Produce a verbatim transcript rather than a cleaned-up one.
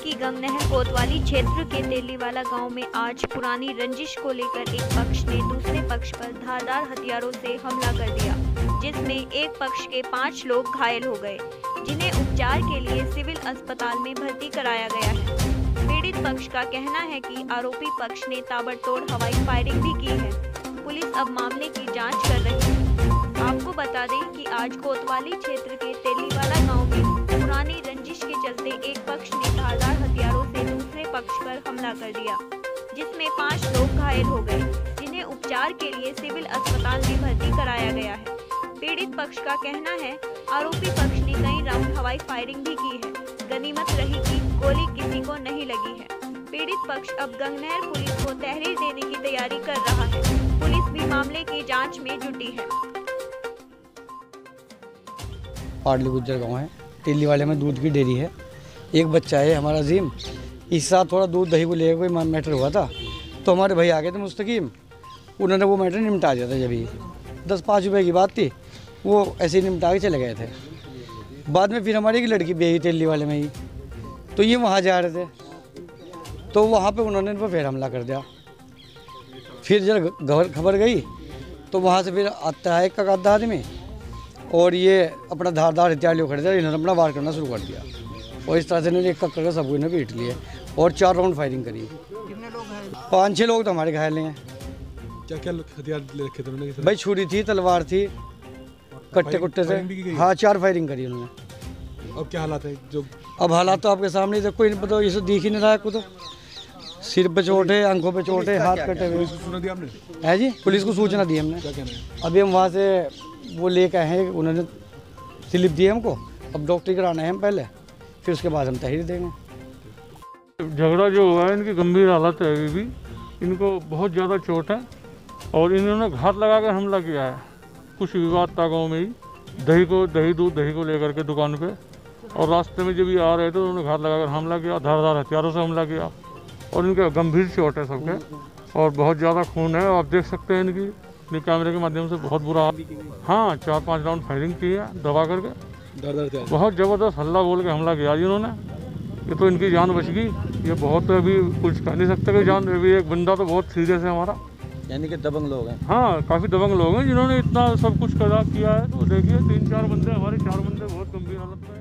की गंगनहर कोतवाली क्षेत्र के तेलीवाला गांव में आज पुरानी रंजिश को लेकर एक पक्ष ने दूसरे पक्ष पर धारदार हथियारों से हमला कर दिया, जिसमें एक पक्ष के पांच लोग घायल हो गए, जिन्हें उपचार के लिए सिविल अस्पताल में भर्ती कराया गया है। पीड़ित पक्ष का कहना है कि आरोपी पक्ष ने ताबड़तोड़ हवाई फायरिंग भी की है। पुलिस अब मामले की जाँच कर रही है। आपको बता दें कि आज कोतवाली क्षेत्र के तेलीवाला गाँव में पुरानी रंजिश के चलते एक पक्ष ने धारदार हथियारों से दूसरे पक्ष पर हमला कर दिया, जिसमें पांच लोग घायल हो गए, जिन्हें उपचार के लिए सिविल अस्पताल में भर्ती कराया गया है। पीड़ित पक्ष का कहना है आरोपी पक्ष ने कई राउंड हवाई फायरिंग भी की है। गनीमत रही कि गोली किसी को नहीं लगी है। पीड़ित पक्ष अब गंगनहर पुलिस को तहरीर देने की तैयारी कर रहा है। पुलिस भी मामले की जाँच में जुटी है। पाडली गुज्जर गाँव है, तेलीवाले में दूध की डेयरी है। एक बच्चा है हमारा अजीम, इस साथ थोड़ा दूध दही को लेकर कोई मैटर हुआ था, तो हमारे भाई आ गए थे मुस्तकीम, उन्होंने वो मैटर निपटा दिया था। जब ही दस पाँच रुपए की बात थी, वो ऐसे ही निपटा के चले गए थे। बाद में फिर हमारी एक लड़की भी आई तेलीवाले में ही, तो ये वहाँ जा रहे थे, तो वहाँ पे उन्होंने इन पर फिर हमला कर दिया। फिर जब खबर गई तो वहाँ से फिर आता है एक का आधा आदमी, और ये अपना धारदार हथियार लिए खड़े थे, इन्होंने अपना वार करना शुरू कर दिया, और इस तरह से इन्होंने एक का करके सबको इन्हें पीट लिए और चार राउंड फायरिंग करी। कितने लोग घायल? पाँच छः लोग तो हमारे घायल हैं। क्या क्या हथियार ले रखे थे उन्होंने? भाई छुरी थी, तलवार थी, कट्टे कुट्टे थे। हाँ, चार फायरिंग करी उन्होंने। अब क्या हालात है? जो अब हालात तो आपके सामने देखो, इन बताओ, ये सब दिख ही नहीं रहा है को, तो सिर पे चोट है, आंखों पे चोट है, हाथ कटे हुए। पुलिस को सूचना दी आपने? है जी, पुलिस को सूचना दी हमने। क्या कहना है? अभी हम वहाँ से वो लेके आए हैं, उन्होंने स्लिप दी हमको। अब डॉक्टरी कराना है हम पहले, फिर उसके बाद हम तहरीर देंगे। झगड़ा जो हुआ है, इनकी गंभीर हालत है अभी भी, इनको बहुत ज़्यादा चोट है और इन्होंने घात लगा कर हमला किया है। कुछ विवाद था गाँव में ही, दही को दही दूध दही को लेकर के दुकान पे, और रास्ते में जब ये आ रहे थे उन्होंने घात लगाकर हमला किया, धारदार हथियारों से हमला किया, और इनके गंभीर चोट है सबके, और बहुत ज़्यादा खून है। आप देख सकते हैं इनकी कैमरे के माध्यम से, बहुत बुरा। हाँ, चार पांच राउंड फायरिंग की है दबा करके, बहुत ज़बरदस्त हल्ला बोल के हमला किया जिन्होंने। ये तो इनकी जान बच गई, ये बहुत अभी कुछ कह नहीं सकते कि जान, अभी एक बंदा तो बहुत सीरियस है हमारा। यानी कि दबंग लोग हैं। हाँ, काफ़ी दबंग लोग हैं जिन्होंने इतना सब कुछ करा किया है। तो देखिए तीन चार बंदे, हमारे चार बंदे बहुत गंभीर हालत में।